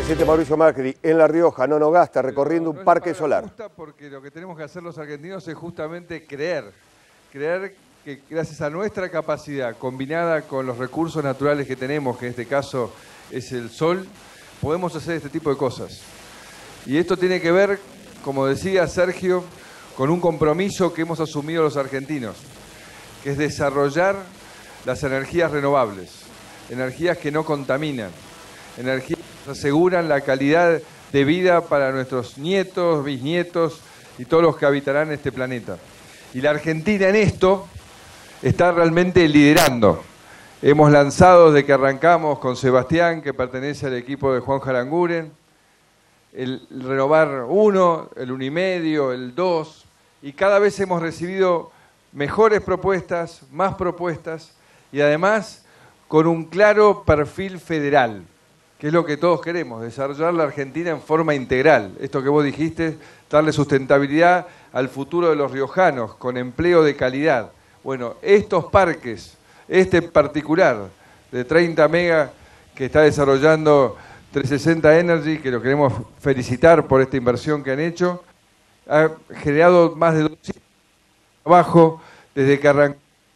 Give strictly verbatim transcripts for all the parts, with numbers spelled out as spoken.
presidente Mauricio Macri en La Rioja, no no gasta, recorriendo un parque solar. Porque lo que tenemos que hacer los argentinos es justamente creer, creer que gracias a nuestra capacidad, combinada con los recursos naturales que tenemos, que en este caso es el sol, podemos hacer este tipo de cosas. Y esto tiene que ver, como decía Sergio, con un compromiso que hemos asumido los argentinos, que es desarrollar las energías renovables, energías que no contaminan, energías que aseguran la calidad de vida para nuestros nietos, bisnietos y todos los que habitarán este planeta. Y la Argentina en esto está realmente liderando. Hemos lanzado desde que arrancamos con Sebastián, que pertenece al equipo de Juan Jaranguren, el Renovar uno, el uno y medio, el dos, y cada vez hemos recibido mejores propuestas, más propuestas, y además con un claro perfil federal, que es lo que todos queremos, desarrollar la Argentina en forma integral. Esto que vos dijiste, darle sustentabilidad al futuro de los riojanos, con empleo de calidad. Bueno, estos parques, este en particular, de treinta megas que está desarrollando trescientos sesenta Energy, que lo queremos felicitar por esta inversión que han hecho, ha generado más de doscientos trabajos desde que arrancó.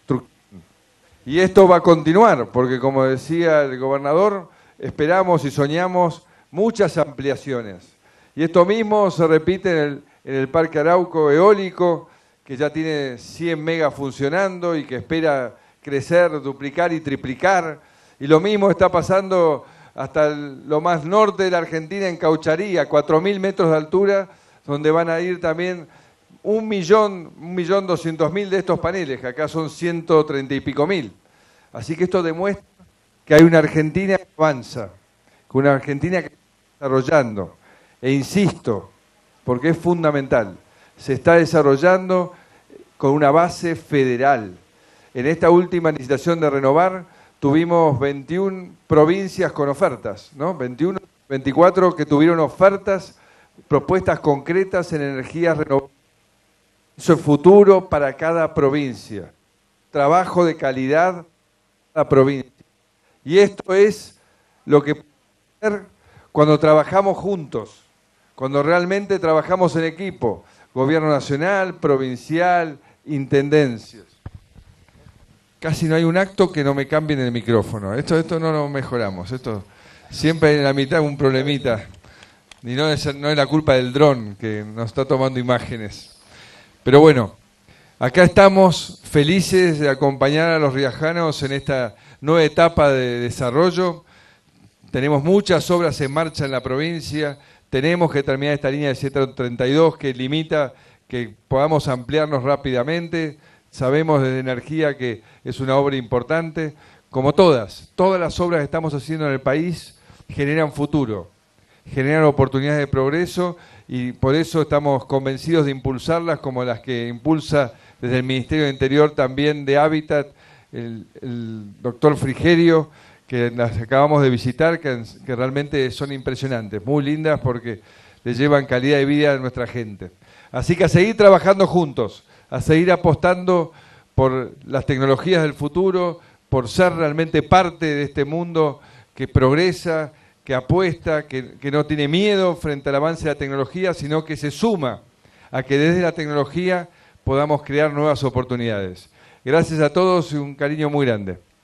Y esto va a continuar, porque como decía el gobernador, esperamos y soñamos muchas ampliaciones. Y esto mismo se repite en el, en el Parque Arauco Eólico, que ya tiene cien megas funcionando y que espera crecer, duplicar y triplicar. Y lo mismo está pasando hasta el, lo más norte de la Argentina, en Caucharí, cuatro mil metros de altura, donde van a ir también un millón, un millón doscientos mil de estos paneles, que acá son ciento treinta y pico mil. Así que esto demuestra que hay una Argentina que avanza, que una Argentina que está desarrollando. E insisto, porque es fundamental, se está desarrollando con una base federal. En esta última licitación de Renovar tuvimos veintiuna provincias con ofertas, ¿no? veintiuno, veinticuatro que tuvieron ofertas, propuestas concretas en energías renovables. Eso es futuro para cada provincia. Trabajo de calidad para cada provincia. Y esto es lo que podemos hacer cuando trabajamos juntos, cuando realmente trabajamos en equipo, gobierno nacional, provincial, intendencias. Casi no hay un acto que no me cambien el micrófono. Esto, esto no lo mejoramos. Esto siempre hay en la mitad un problemita. Y no es, no es la culpa del dron que nos está tomando imágenes. Pero bueno, acá estamos felices de acompañar a los riojanos en esta nueva etapa de desarrollo. Tenemos muchas obras en marcha en la provincia. Tenemos que terminar esta línea de ciento treinta y dos que limita que podamos ampliarnos rápidamente. Sabemos desde energía que es una obra importante. Como todas, todas las obras que estamos haciendo en el país generan futuro, generan oportunidades de progreso y por eso estamos convencidos de impulsarlas, como las que impulsa desde el Ministerio de Interior también de Hábitat, el, el doctor Frigerio, que las acabamos de visitar, que, que realmente son impresionantes, muy lindas porque le llevan calidad de vida a nuestra gente. Así que a seguir trabajando juntos, a seguir apostando por las tecnologías del futuro, por ser realmente parte de este mundo que progresa, que apuesta, que, que no tiene miedo frente al avance de la tecnología, sino que se suma a que desde la tecnología podamos crear nuevas oportunidades. Gracias a todos y un cariño muy grande.